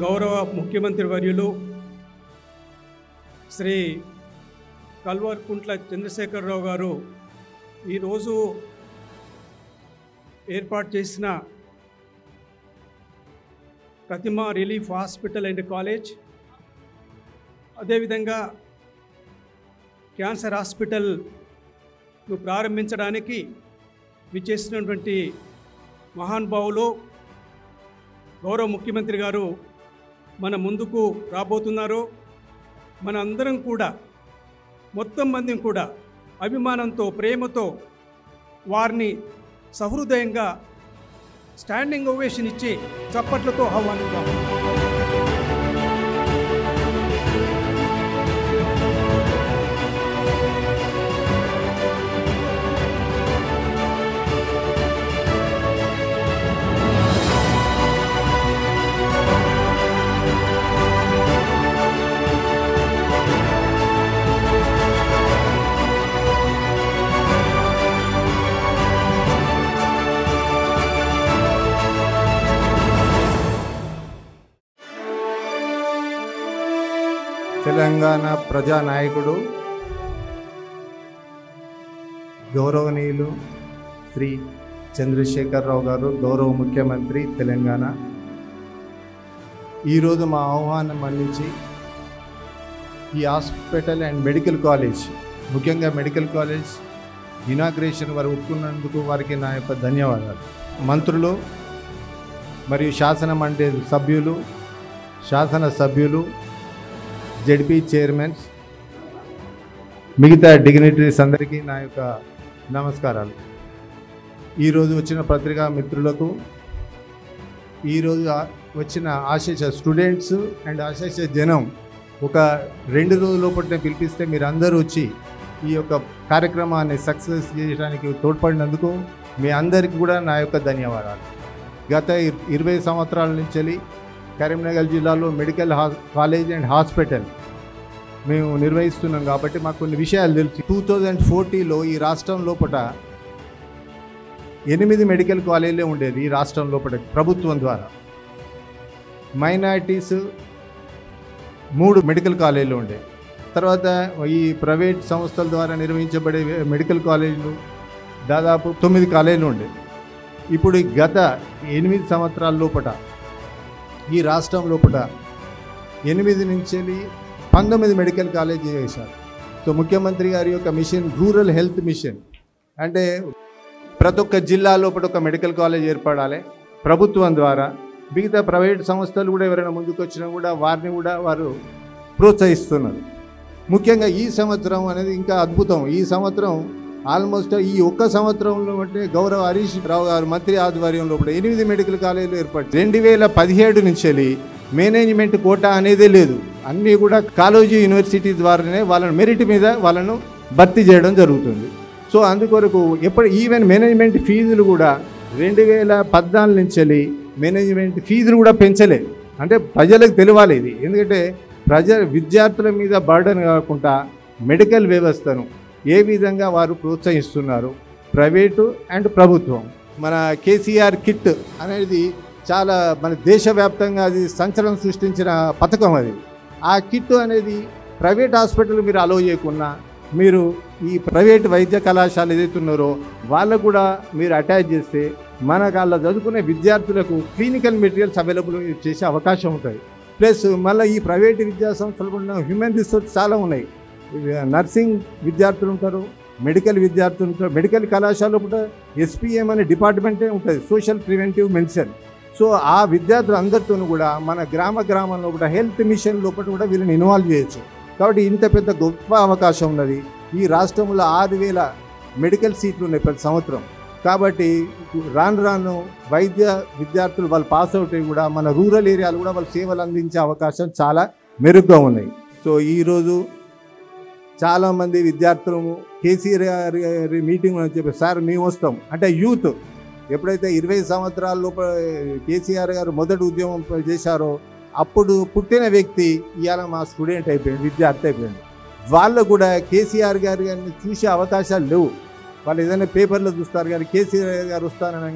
గౌరవ ముఖ్యమంత్రి వర్యులు శ్రీ కల్వకుంట్ల చంద్రశేఖరరావు గారు ఈరోజు ఏర్పాటు చేసిన Pratima relief hospital and college, అదేవిధంగా క్యాన్సర్ హాస్పిటల్ను ప్రారంభించడానికి విచ్చేసినటువంటి మహానుభావులు గౌరవ ముఖ్యమంత్రి గారు మన ముందుకు రాబోతున్నారు. మన అందరం కూడా మొత్తం మంది కూడా అభిమానంతో, ప్రేమతో వారిని సహృదయంగా స్టాండింగ్ ఓవేషన్ ఇచ్చి చప్పట్లతో ఆహ్వానిద్దాం. తెలంగాణ ప్రజానాయకుడు గౌరవనీయులు శ్రీ చంద్రశేఖరరావు గారు, గౌరవ ముఖ్యమంత్రి తెలంగాణ, ఈరోజు మా ఆహ్వానం మన్నించి ఈ హాస్పిటల్ అండ్ మెడికల్ కాలేజ్, ముఖ్యంగా మెడికల్ కాలేజ్ ఇనాగ్రేషన్ వారు ఒప్పుకున్నందుకు వారికి నా యొక్క ధన్యవాదాలు. మంత్రులు మరియు శాసన మండలి సభ్యులు, శాసనసభ్యులు, జెడ్పీ చైర్మన్స్, మిగతా డిగ్నిటరీస్ అందరికీ నా యొక్క నమస్కారాలు. ఈరోజు వచ్చిన పత్రికా మిత్రులకు, ఈరోజు వచ్చిన ఆశేష స్టూడెంట్స్ అండ్ ఆశేష జనం ఒక 2 రోజుల లోపలనే పిలిపిస్తే మీరు అందరూ వచ్చి ఈ యొక్క కార్యక్రమాన్ని సక్సెస్ చేయడానికి తోడ్పడినందుకు మీ అందరికీ కూడా నా యొక్క ధన్యవాదాలు. గత 20 సంవత్సరాల నుంచి కరీంనగర్ జిల్లాలో మెడికల్ కాలేజ్ అండ్ హాస్పిటల్ మేము నిర్వహిస్తున్నాం కాబట్టి మాకు కొన్ని విషయాలు తెలుసు. 2040లో ఈ రాష్ట్రం లోపల 8 మెడికల్ కాలేజీలే ఉండేది. ఈ రాష్ట్రం లోపల ప్రభుత్వం ద్వారా మైనారిటీస్ 3 మెడికల్ కాలేజీలు ఉండేవి. తర్వాత ఈ ప్రైవేట్ సంస్థల ద్వారా నిర్వహించబడే మెడికల్ కాలేజీలు దాదాపు 9 కాలేజీలు ఉండేవి. ఇప్పుడు గత 8 సంవత్సరాల లోపల ఈ రాష్ట్రం లోపల 8 నుంచి 19 మెడికల్ కాలేజీ చేశారు. సో ముఖ్యమంత్రి గారి యొక్క మిషన్ రూరల్ హెల్త్ మిషన్ అంటే ప్రతి ఒక్క జిల్లా లోపల ఒక మెడికల్ కాలేజ్ ఏర్పడాలి ప్రభుత్వం ద్వారా. మిగతా ప్రైవేట్ సంస్థలు కూడా ఎవరైనా ముందుకు వచ్చినా కూడా వారిని కూడా వారు ప్రోత్సహిస్తున్నారు. ముఖ్యంగా ఈ సంవత్సరం అనేది ఇంకా అద్భుతం. ఈ సంవత్సరం ఆల్మోస్ట్ ఈ ఒక్క సంవత్సరంలో అంటే గౌరవ హరీష్ రావు గారు మంత్రి ఆధ్వర్యంలో 8 మెడికల్ కాలేజీలు ఏర్పాటు. 2017 నుంచి మేనేజ్మెంట్ కోటా అనేదే లేదు. అన్నీ కూడా కాలేజీ యూనివర్సిటీ ద్వారానే వాళ్ళని మెరిట్ మీద వాళ్ళను భర్తీ చేయడం జరుగుతుంది. సో అందుకొరకు ఈవెన్ మేనేజ్మెంట్ ఫీజులు కూడా 2014 నుంచి మేనేజ్మెంట్ ఫీజులు కూడా పెంచలే. అంటే ప్రజలకు తెలియాలి ఇది. ఎందుకంటే విద్యార్థుల మీద బర్డన్ కాకుండా మెడికల్ వ్యవస్థను ఏ విధంగా వారు ప్రోత్సహిస్తున్నారు ప్రైవేటు అండ్ ప్రభుత్వం. మన కేసీఆర్ కిట్ అనేది చాలా మన దేశవ్యాప్తంగా అది సంచలనం సృష్టించిన పథకం. అది ఆ కిట్ అనేది ప్రైవేట్ హాస్పిటల్ మీరు అలో చేయకున్నా మీరు ఈ ప్రైవేట్ వైద్య కళాశాల ఏదైతే ఉన్నారో వాళ్ళకు కూడా మీరు అటాచ్ చేస్తే మన వాళ్ళ చదువుకునే విద్యార్థులకు క్లినికల్ మెటీరియల్స్ అవైలబుల్ చేసే అవకాశం ఉంటుంది. ప్లస్ మళ్ళీ ఈ ప్రైవేట్ విద్యా సంస్థలు ఉన్న హ్యూమన్ రిసోర్స్ చాలా ఉన్నాయి. నర్సింగ్ విద్యార్థులు ఉంటారు, మెడికల్ విద్యార్థులు ఉంటారు. మెడికల్ కళాశాలలో కూడా SPM అనే డిపార్ట్మెంటే ఉంటుంది, సోషల్ ప్రివెంటివ్ మెడిసిన్. సో ఆ విద్యార్థులు అందరితో కూడా మన గ్రామంలో కూడా హెల్త్ మిషన్ లోపల కూడా వీళ్ళని ఇన్వాల్వ్ చేయొచ్చు. కాబట్టి ఇంత పెద్ద గొప్ప అవకాశం ఉన్నది. ఈ రాష్ట్రంలో 6,000 మెడికల్ సీట్లు ఉన్నాయి ప్రతి సంవత్సరం. కాబట్టి రాను వైద్య విద్యార్థులు వాళ్ళు పాస్ అవుట్ అయ్యి కూడా మన రూరల్ ఏరియాలు కూడా వాళ్ళు సేవలు అందించే అవకాశం చాలా మెరుగ్గా ఉన్నాయి. సో ఈరోజు చాలామంది విద్యార్థులు కేసీఆర్ గారి మీటింగ్ అని చెప్పి సార్ మేము వస్తాం అంటే యూత్ ఎప్పుడైతే 20 సంవత్సరాల లోపల కేసీఆర్ గారు మొదటి ఉద్యమం చేశారో అప్పుడు పుట్టిన వ్యక్తి ఇవాళ మా స్టూడెంట్ అయిపోయింది, విద్యార్థి అయిపోయింది. వాళ్ళు కూడా కేసీఆర్ గారిని చూసే అవకాశాలు లేవు. వాళ్ళు ఏదైనా పేపర్లో చూస్తారు కానీ కేసీఆర్ గారు వస్తారనగానే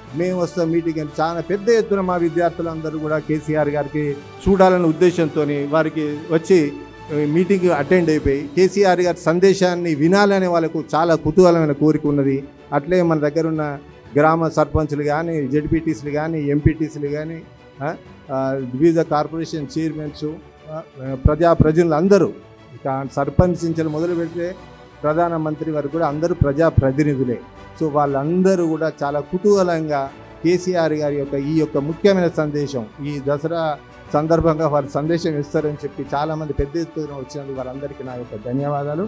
మేము వస్తాం మీటింగ్ అని చాలా పెద్ద ఎత్తున మా విద్యార్థులందరూ కూడా కేసీఆర్ గారికి చూడాలనే ఉద్దేశంతో వారికి వచ్చి మీటింగ్ అటెండ్ అయిపోయి కేసీఆర్ గారి సందేశాన్ని వినాలనే వాళ్ళకు చాలా కుతూహలమైన కోరిక ఉన్నది. అట్లే మన దగ్గర ఉన్న గ్రామ సర్పంచ్లు కానీ, జెడ్పీటీసీలు కానీ, ఎంపీటీసీలు కానీ, వివిధ కార్పొరేషన్ చైర్మన్స్, ప్రజలందరూ సర్పంచ్ నుంచి మొదలు పెడితే ప్రధానమంత్రి వరకు కూడా అందరూ ప్రజాప్రతినిధులే. సో వాళ్ళందరూ కూడా చాలా కుతూహలంగా కేసీఆర్ గారి యొక్క ముఖ్యమైన సందేశం ఈ దసరా సందర్భంగా వారు సందేశం ఇస్తారని చెప్పి చాలామంది పెద్ద ఎత్తున వచ్చినందుకు వారందరికీ నా యొక్క ధన్యవాదాలు.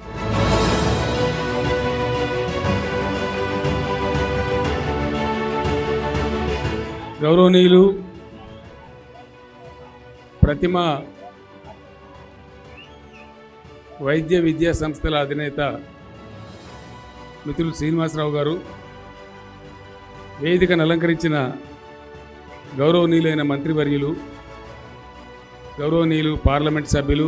గౌరవనీయులు ప్రతిమ వైద్య విద్యా సంస్థల అధినేత మిత్రులు శ్రీనివాసరావు గారు, వేదికను అలంకరించిన గౌరవనీయులైన మంత్రివర్యులు, గౌరవనీయులు పార్లమెంట్ సభ్యులు,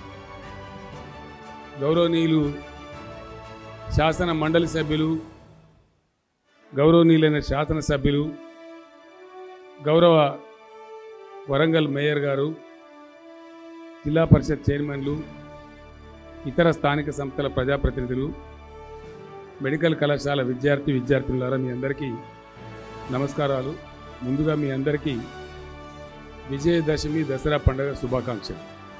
గౌరవనీయులు శాసన మండలి సభ్యులు, గౌరవనీయులైన శాసనసభ్యులు, గౌరవ వరంగల్ మేయర్ గారు, జిల్లా పరిషత్ చైర్మన్లు, ఇతర స్థానిక సంస్థల ప్రజాప్రతినిధులు, మెడికల్ కళాశాల విద్యార్థినులారా మీ అందరికీ నమస్కారాలు. ముందుగా మీ అందరికీ విజయదశమి దసరా పండుగ శుభాకాంక్షలు.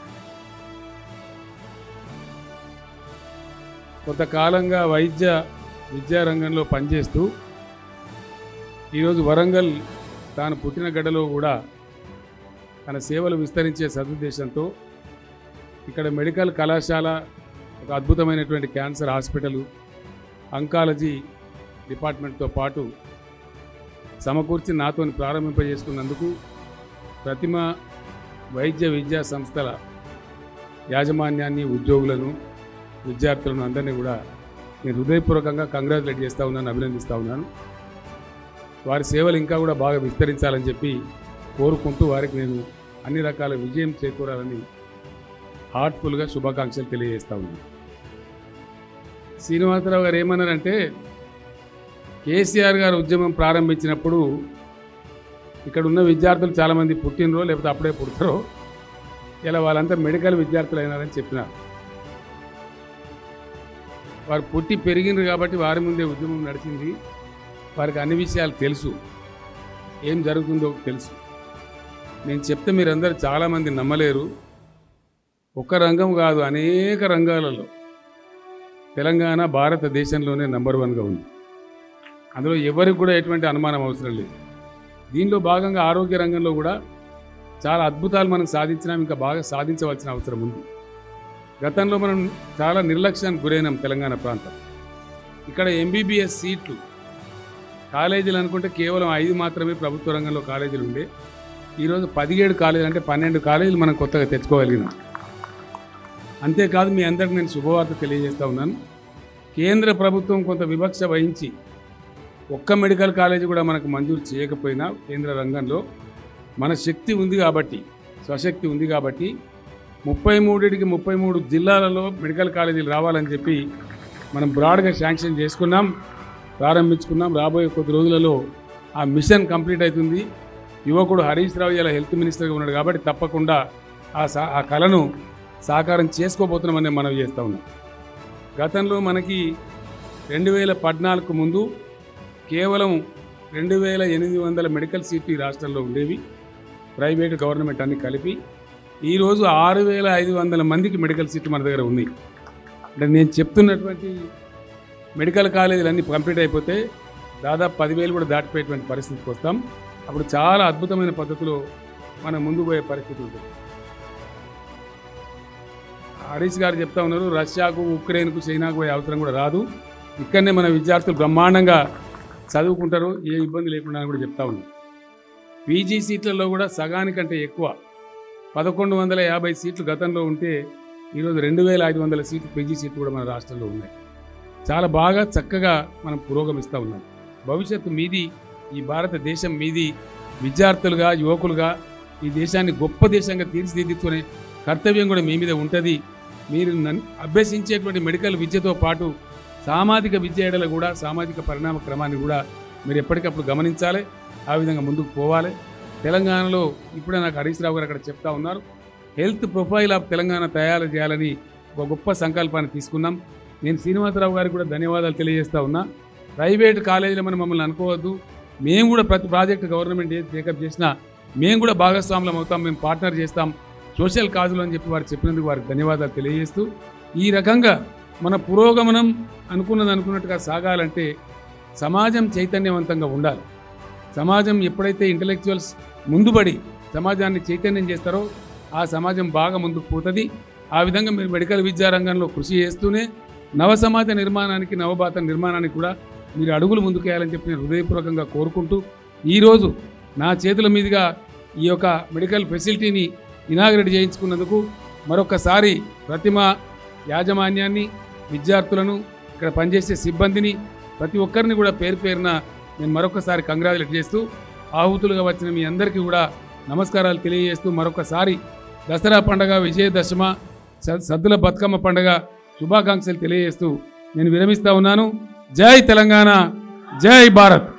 కొంతకాలంగా వైద్య విద్యారంగంలో పనిచేస్తూ ఈరోజు వరంగల్ తాను పుట్టిన గడ్డలో కూడా తన సేవలు విస్తరించే సదుద్దేశంతో ఇక్కడ మెడికల్ కళాశాల, ఒక అద్భుతమైనటువంటి క్యాన్సర్ హాస్పిటల్, అంకాలజీ డిపార్ట్మెంట్తో పాటు సమకూర్చి నాతో ప్రారంభింపజేసుకున్నందుకు ప్రతిమ వైద్య విద్యా సంస్థల యాజమాన్యాన్ని, ఉద్యోగులను, విద్యార్థులను అందరినీ కూడా నేను హృదయపూర్వకంగా కంగ్రాచులేట్ చేస్తూ ఉన్నాను, అభినందిస్తూ ఉన్నాను. వారి సేవలు ఇంకా కూడా బాగా విస్తరించాలని చెప్పి కోరుకుంటూ వారికి నేను అన్ని రకాల విజయం చేకూరాలని హార్ట్ఫుల్గా శుభాకాంక్షలు తెలియజేస్తూ ఉన్నాను. శ్రీనివాసరావు గారు ఏమన్నారంటే, కేసీఆర్ గారు ఉద్యమం ప్రారంభించినప్పుడు ఇక్కడ ఉన్న విద్యార్థులు చాలామంది పుట్టినరో లేకపోతే అప్పుడే పుడతారో, ఇలా వాళ్ళంతా మెడికల్ విద్యార్థులు అయినారని చెప్పినారు. వారు పుట్టి పెరిగినారు కాబట్టి వారి ముందే ఉద్యమం నడిచింది, వారికి అన్ని విషయాలు తెలుసు, ఏం జరుగుతుందో తెలుసు. నేను చెప్తే మీరందరూ చాలామంది నమ్మలేరు. ఒక్క రంగం కాదు, అనేక రంగాలలో తెలంగాణ భారతదేశంలోనే నంబర్ 1గా ఉంది. అందులో ఎవరికి కూడా ఎటువంటి అనుమానం అవసరం లేదు. దీనిలో భాగంగా ఆరోగ్య రంగంలో కూడా చాలా అద్భుతాలు మనం సాధించినాం, ఇంకా బాగా సాధించవలసిన అవసరం ఉంది. గతంలో మనం చాలా నిర్లక్ష్యానికి గురైనాం తెలంగాణ ప్రాంతం. ఇక్కడ ఎంబీబీఎస్ సీట్లు కాలేజీలు అనుకుంటే కేవలం 5 మాత్రమే ప్రభుత్వ రంగంలో కాలేజీలు ఉండే. ఈరోజు 17 కాలేజీలు, అంటే 12 కాలేజీలు మనం కొత్తగా తెచ్చుకోగలిగినాం. అంతేకాదు, మీ అందరికీ నేను శుభవార్త తెలియజేస్తూ ఉన్నాను. కేంద్ర ప్రభుత్వం కొంత వివక్ష వహించి ఒక్క మెడికల్ కాలేజీ కూడా మనకు మంజూరు చేయకపోయినా కేంద్ర రంగంలో మన శక్తి ఉంది కాబట్టి, స్వశక్తి ఉంది కాబట్టి 33కి 33 జిల్లాలలో మెడికల్ కాలేజీలు రావాలని చెప్పి మనం బ్రాడ్గా శాంక్షన్ చేసుకున్నాం, ప్రారంభించుకున్నాం. రాబోయే కొద్ది రోజులలో ఆ మిషన్ కంప్లీట్ అవుతుంది. యువకుడు హరీష్ రావు ఇలా హెల్త్ మినిస్టర్గా ఉన్నాడు కాబట్టి తప్పకుండా ఆ కళను సాకారం చేసుకోబోతున్నామని మనం చేస్తూ ఉన్నాం. గతంలో మనకి 2014 ముందు కేవలం 2800 మెడికల్ సీట్లు ఈ రాష్ట్రంలో ఉండేవి, ప్రైవేటు గవర్నమెంట్ అన్ని కలిపి. ఈరోజు 6500 మందికి మెడికల్ సీట్లు మన దగ్గర ఉన్నాయి. అంటే నేను చెప్తున్నటువంటి మెడికల్ కాలేజీలు అన్నీ కంప్లీట్ అయిపోతే దాదాపు 10,000 కూడా దాటిపోయేటువంటి పరిస్థితికి వస్తాం. అప్పుడు చాలా అద్భుతమైన పద్ధతిలో మనం ముందుకు పోయే పరిస్థితి ఉంటుంది. హరీష్ గారు చెప్తా ఉన్నారు, రష్యాకు, ఉక్రెయిన్కు, చైనాకు పోయే అవసరం కూడా రాదు, ఇక్కడనే మన విద్యార్థులు బ్రహ్మాండంగా చదువుకుంటారు, ఏ ఇబ్బంది లేకుండా కూడా చెప్తా ఉన్నారు. పీజీ సీట్లలో కూడా సగానికంటే ఎక్కువ 1150 సీట్లు గతంలో ఉంటే ఈరోజు 2500 సీట్లు పీజీ సీట్లు కూడా మన రాష్ట్రంలో ఉన్నాయి. చాలా బాగా చక్కగా మనం పురోగమిస్తూ ఉన్నాం. భవిష్యత్తు మీది, ఈ భారతదేశం మీది. విద్యార్థులుగా, యువకులుగా ఈ దేశాన్ని గొప్ప దేశంగా తీర్చిదిద్దుకునే కర్తవ్యం కూడా మీ మీద ఉంటుంది. మీరు అభ్యసించేటువంటి మెడికల్ విద్యతో పాటు సామాజిక విద్య ఎడల కూడా, సామాజిక పరిణామ క్రమాన్ని కూడా మీరు ఎప్పటికప్పుడు గమనించాలి, ఆ విధంగా ముందుకు పోవాలి. తెలంగాణలో ఇప్పుడే నాకు హరీష్ రావు గారు అక్కడ చెప్తా ఉన్నారు, హెల్త్ ప్రొఫైల్ ఆఫ్ తెలంగాణ తయారు చేయాలని ఒక గొప్ప సంకల్పాన్ని తీసుకున్నాం. నేను శ్రీనివాసరావు గారికి కూడా ధన్యవాదాలు తెలియజేస్తా ఉన్నా. ప్రైవేట్ కాలేజీలో మనం మమ్మల్ని అనుకోవద్దు, మేము కూడా ప్రతి ప్రాజెక్టు గవర్నమెంట్ ఏది టేకప్ చేసినా మేము కూడా భాగస్వాములం అవుతాం, మేము పార్ట్నర్ చేస్తాం సోషల్ కాజులు అని చెప్పి వారు చెప్పినందుకు వారికి ధన్యవాదాలు తెలియజేస్తూ, ఈ రకంగా మన పురోగమనం అనుకున్నట్టుగా సాగాలంటే సమాజం చైతన్యవంతంగా ఉండాలి. సమాజం ఎప్పుడైతే ఇంటలెక్చువల్స్ ముందుబడి సమాజాన్ని చైతన్యం చేస్తారో ఆ సమాజం బాగా ముందుకు పోతుంది. ఆ విధంగా మీరు మెడికల్ విద్యారంగంలో కృషి చేస్తూనే నవ సమాజ నిర్మాణానికి, నవభారత నిర్మాణానికి కూడా మీరు అడుగులు ముందుకేయాలని చెప్పి నేను హృదయపూర్వకంగా కోరుకుంటూ, ఈరోజు నా చేతుల మీదుగా ఈ యొక్క మెడికల్ ఫెసిలిటీని ఇనాగ్రేట్ చేయించుకున్నందుకు మరొకసారి ప్రతిమ యాజమాన్యాన్ని, విద్యార్థులను, ఇక్కడ పనిచేసే సిబ్బందిని, ప్రతి ఒక్కరిని కూడా పేరు పేరున నేను మరొకసారి కంగ్రాచులేట్ చేస్తూ, ఆహుతులుగా వచ్చిన మీ అందరికీ కూడా నమస్కారాలు తెలియజేస్తూ, మరొకసారి దసరా పండుగ, విజయదశమ, సద్దుల బతుకమ్మ పండుగ శుభాకాంక్షలు తెలియజేస్తూ నేను విరమిస్తా ఉన్నాను. జై తెలంగాణ, జై భారత్.